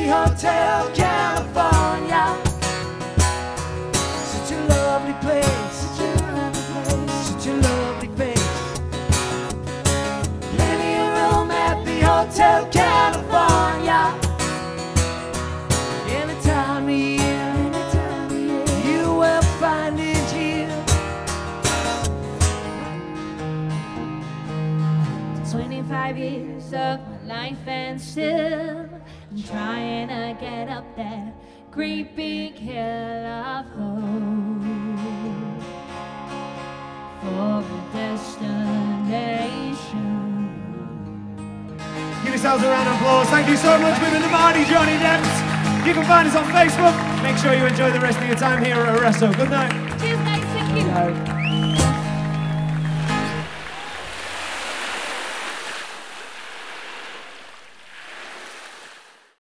Hotel, California. Such a lovely place, such a lovely place, such a lovely place. Plenty of room at the Hotel, California. Any time of year, you will find it here. 25 years of my life and still I'm trying to get up that great big hill of hope for a destination. Give yourselves a round of applause. Thank you so much. We've been the Mardy Johnny Depps. You can find us on Facebook. Make sure you enjoy the rest of your time here at Arresto. Good night. Cheers guys, thank you.